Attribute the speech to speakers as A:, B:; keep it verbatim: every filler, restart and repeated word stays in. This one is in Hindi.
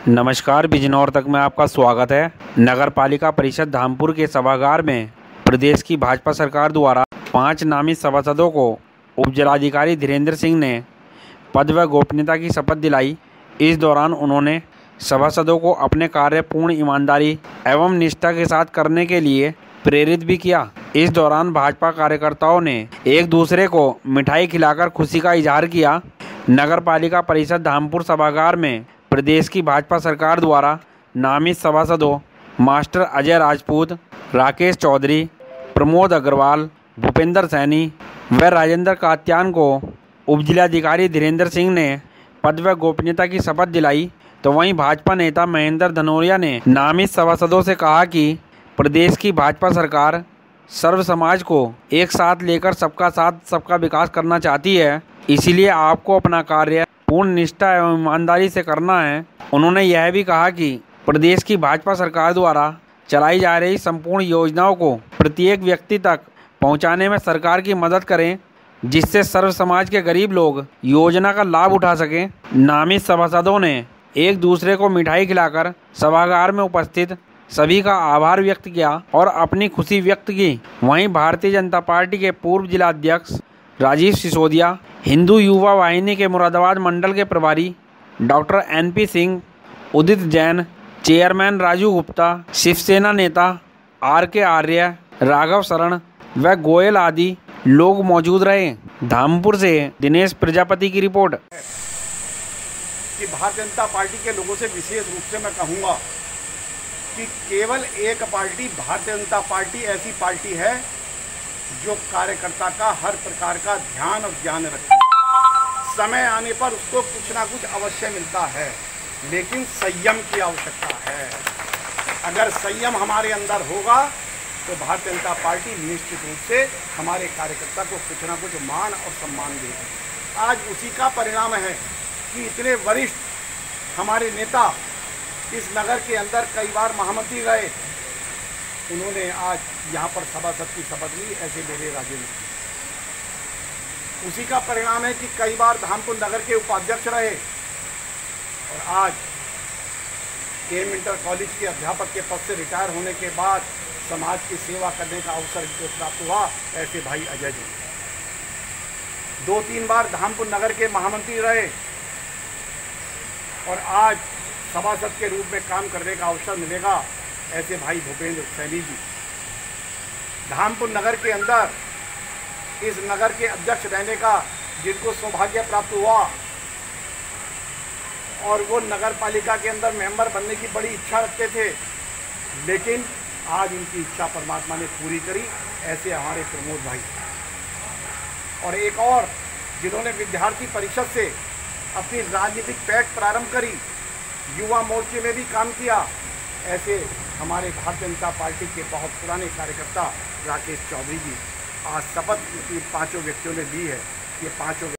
A: नमस्कार, बिजनौर तक में आपका स्वागत है। नगर पालिका परिषद धामपुर के सभागार में प्रदेश की भाजपा सरकार द्वारा पांच नामित सभासदों को उपजिलाधिकारी धीरेन्द्र सिंह ने पद व गोपनीयता की शपथ दिलाई। इस दौरान उन्होंने सभासदों को अपने कार्य पूर्ण ईमानदारी एवं निष्ठा के साथ करने के लिए प्रेरित भी किया। इस दौरान भाजपा कार्यकर्ताओं ने एक दूसरे को मिठाई खिलाकर खुशी का इजहार किया। नगर पालिका परिषद धामपुर सभागार में प्रदेश की भाजपा सरकार द्वारा नामित सभासदों मास्टर अजय राजपूत, राकेश चौधरी, प्रमोद अग्रवाल, भूपेंद्र सैनी व राजेंद्र कात्यान को उपजिलाधिकारी धीरेन्द्र सिंह ने पद व गोपनीयता की शपथ दिलाई। तो वहीं भाजपा नेता महेंद्र धनोरिया ने नामित सभासदों से कहा कि प्रदेश की भाजपा सरकार सर्व समाज को एक साथ लेकर सबका साथ सबका विकास करना चाहती है, इसीलिए आपको अपना कार्य पूर्ण निष्ठा एवं ईमानदारी से करना है। उन्होंने यह भी कहा कि प्रदेश की भाजपा सरकार द्वारा चलाई जा रही संपूर्ण योजनाओं को प्रत्येक व्यक्ति तक पहुंचाने में सरकार की मदद करें, जिससे सर्व समाज के गरीब लोग योजना का लाभ उठा सकें। नामित सभासदों ने एक दूसरे को मिठाई खिलाकर सभागार में उपस्थित सभी का आभार व्यक्त किया और अपनी खुशी व्यक्त की। वहीं भारतीय जनता पार्टी के पूर्व जिलाध्यक्ष राजीव सिसोदिया, हिंदू युवा वाहिनी के मुरादाबाद मंडल के प्रभारी doctor N P Singh, Udit Jain, chairman Raju Gupta, Shiv Sena नेता आर के आर्य, राघव शरण व गोयल आदि लोग मौजूद रहे। धामपुर से दिनेश प्रजापति की रिपोर्ट।
B: कि भारतीय जनता पार्टी के लोगों से विशेष रूप से मैं कहूँगा कि केवल एक पार्टी भारतीय जनता पार्टी ऐसी पार्टी है जो कार्यकर्ता का हर प्रकार का ध्यान और ज्ञान रखती है। समय आने पर उसको कुछ ना कुछ अवश्य मिलता है, लेकिन संयम की आवश्यकता है। अगर संयम हमारे अंदर होगा तो भारतीय जनता पार्टी निश्चित रूप से हमारे कार्यकर्ता को कुछ ना कुछ मान और सम्मान देगी। आज उसी का परिणाम है कि इतने वरिष्ठ हमारे नेता इस नगर के अंदर कई बार महामंत्री रहे, उन्होंने आज यहाँ पर सभासद की शपथ ली, ऐसे मेरे राज्य में। उसी का परिणाम है कि कई बार धामपुर नगर के उपाध्यक्ष रहे और आज केम इंटर कॉलेज के अध्यापक के पद से रिटायर होने के बाद समाज की सेवा करने का अवसर जो प्राप्त हुआ, ऐसे भाई अजय जी। दो तीन बार धामपुर नगर के महामंत्री रहे और आज सभासद के रूप में काम करने का अवसर मिलेगा, ऐसे भाई भूपेंद्र सैनी जी। धामपुर नगर के अंदर इस नगर के अध्यक्ष रहने का जिनको सौभाग्य प्राप्त हुआ और वो नगर पालिका के अंदर मेंबर बनने की बड़ी इच्छा रखते थे, लेकिन आज उनकी इच्छा परमात्मा ने पूरी करी, ऐसे हमारे प्रमोद भाई। और एक और जिन्होंने विद्यार्थी परिषद से अपनी राजनीतिक पैठ प्रारंभ करी, युवा मोर्चे में भी काम किया, ऐसे हमारे भारतीय जनता पार्टी के बहुत पुराने कार्यकर्ता राकेश चौधरी जी। आज शपथ पांचों व्यक्तियों ने ली है। ये पांचों